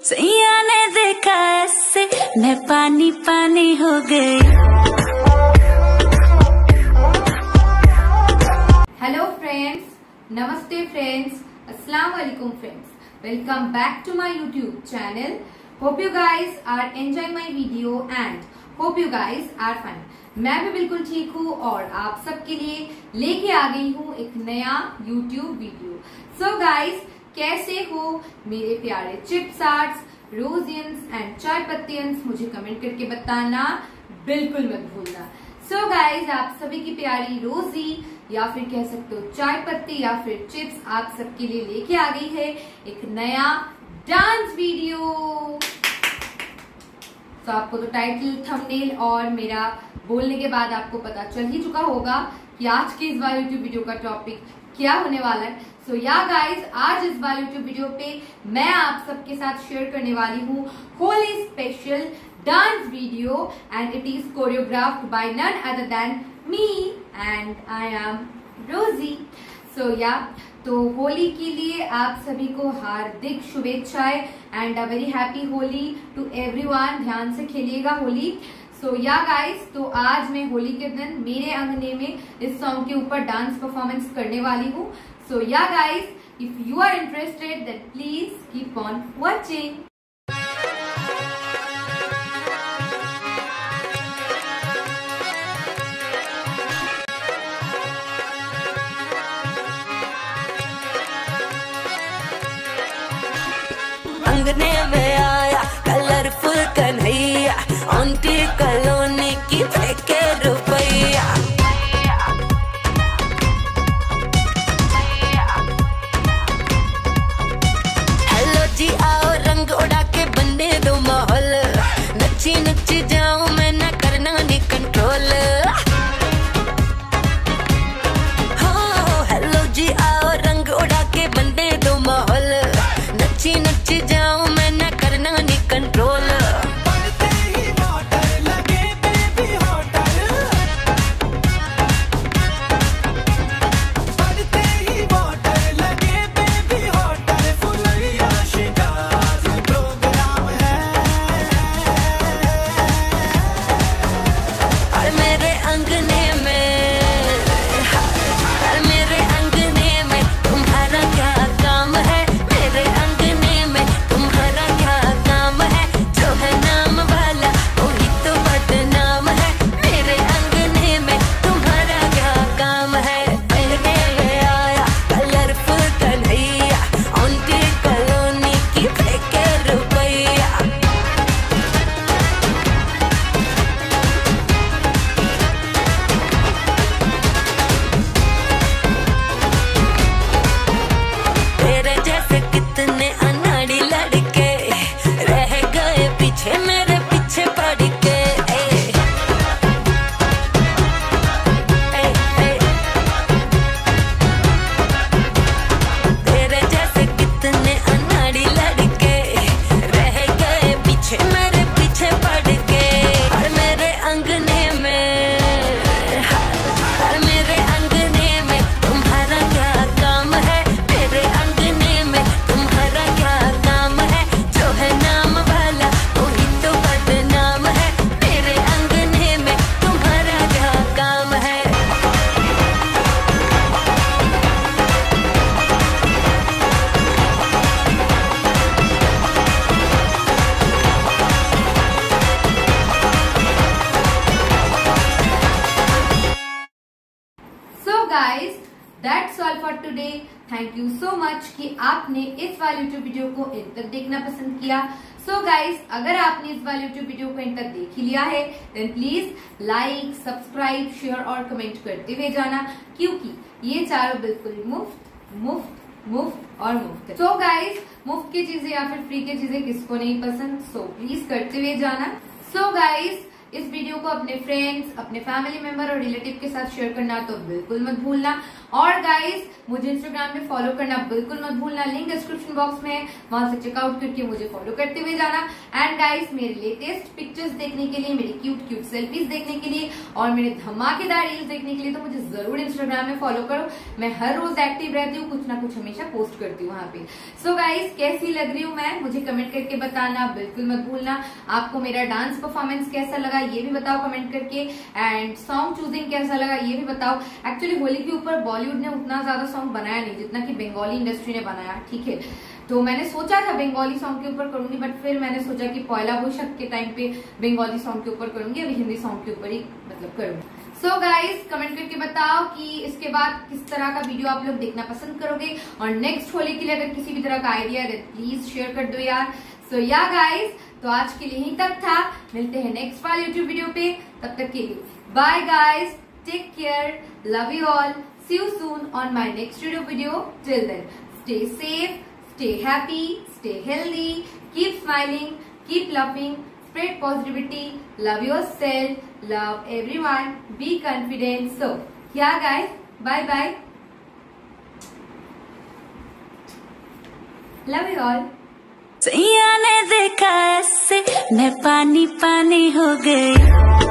सैया ने देखा ऐसे मैं पानी पानी हो गई। हेलो फ्रेंड्स, नमस्ते फ्रेंड्स, अस्सलाम वालेकुम friends, welcome back to my YouTube channel. Hope you guys are enjoying my video and hope you guys are fine. मैं भी बिल्कुल ठीक हूँ और आप सबके लिए लेके आ गई हूँ एक नया यूट्यूब वीडियो। सो गाइज, कैसे हो मेरे प्यारे चिप्स आर्ट्स, रोजियंस एंड चाय पत्तियंस, मुझे कमेंट करके बताना बिल्कुल मत भूलना। सो गाइज, आप सभी की प्यारी रोजी या फिर कह सकते हो चाय पत्ती या फिर चिप्स आप सबके लिए लेके आ गई है एक नया डांस वीडियो। तो आपको तो टाइटल, थंबनेल और मेरा बोलने के बाद आपको पता चल ही चुका होगा कि आज के इस बार यूट्यूब वीडियो का टॉपिक क्या होने वाला है। सो या गाइज, आज इस बार यूट्यूब वीडियो पे मैं आप सबके साथ शेयर करने वाली हूँ Holi special dance video and it is choreographed by none other than me and I am Rosy. So या, तो होली के लिए आप सभी को हार्दिक शुभेच्छाएं and a very happy Holi to everyone. ध्यान से खेलिएगा होली। सो या गाइस, तो आज मैं होली के दिन मेरे अंगने में इस सॉन्ग के ऊपर डांस परफॉर्मेंस करने वाली हूँ। So yeah guys, if you are interested then please keep on watching. अंगने में आया कलरफुल कन्हैया, आंटी कॉलोनी की फेंके रुपैया। हेलो जी, आओ रंग उड़ा के बनने दो माहौल, नच्ची नच्ची जाऊं मैं ना करना नी कंट्रोल। हेलो जी, आओ रंग उड़ा के बनने दो माहौल, नच्ची नच्ची जाऊं मैं ना करना नी control. Guys, that's all for today. Thank you so much कि आपने इस वाले यूट्यूब वीडियो को इन तक देखना पसंद किया। सो गाइस, अगर आपने इस वाले यूट्यूब वीडियो को इन तक देख ही लिया है then please like, subscribe, share और कमेंट करते हुए जाना, क्योंकि ये चारों बिल्कुल मुफ्त मुफ्त मुफ्त और मुफ्त है। सो गाइस, मुफ्त की चीजें या फिर फ्री की चीजें किसको नहीं पसंद, सो प्लीज करते हुए जाना। सो गाइस, इस वीडियो को अपने फ्रेंड्स, अपने फैमिली मेंबर और रिलेटिव के साथ शेयर करना तो बिल्कुल मत भूलना। और गाइस मुझे इंस्टाग्राम में फॉलो करना बिल्कुल मत भूलना, लिंक डिस्क्रिप्शन बॉक्स में है, वहां से चेकआउट करके मुझे फॉलो करते हुए जाना। एंड गाइस मेरे लेटेस्ट पिक्चर्स देखने के लिए, मेरी क्यूट क्यूट सेल्फीज देखने के लिए और मेरे धमाकेदार रील्स देखने के लिए तो मुझे जरूर इंस्टाग्राम में फॉलो करो। मैं हर रोज एक्टिव रहती हूँ, कुछ ना कुछ हमेशा पोस्ट करती हूँ वहां पे। सो गाइस कैसी लग रही हूँ मैं, मुझे कमेंट करके बताना बिल्कुल मत भूलना। आपको मेरा डांस परफॉर्मेंस कैसा लगा ये भी बताओ कमेंट करके, एंड सॉन्ग चूजिंग कैसा लगा ये भी बताओ। एक्चुअली होली के ऊपर बॉलीवुड ने उतना ज्यादा सॉन्ग बनाया नहीं जितना कि बंगाली इंडस्ट्री ने बनाया, ठीक है। तो मैंने सोचा था बंगाली सॉन्ग के ऊपर करूंगी, बट फिर मैंने सोचा कि पहला बोशक के टाइम पे बंगाली सॉन्ग के ऊपर करूंगी, अभी हिंदी सॉन्ग के ऊपर ही करूंगी। सो गाइज कमेंट करके बताओ कि इसके बाद किस तरह का वीडियो आप लोग देखना पसंद करोगे, और नेक्स्ट होली के लिए अगर किसी भी तरह का आइडिया है प्लीज शेयर कर दो यार। सो या गाइज तो आज के लिए यहीं तक था, मिलते हैं नेक्स्ट वाले यूट्यूब वीडियो पे, तब तक के लिए bye guys, take care, love you all, see you soon on my next video. Till then stay safe, stay happy, stay healthy, keep smiling, keep laughing, spread positivity, love yourself, love everyone, be confident. So yeah guys, bye bye, love you all. सैया ने देखा ऐसे मैं पानी पानी हो गई।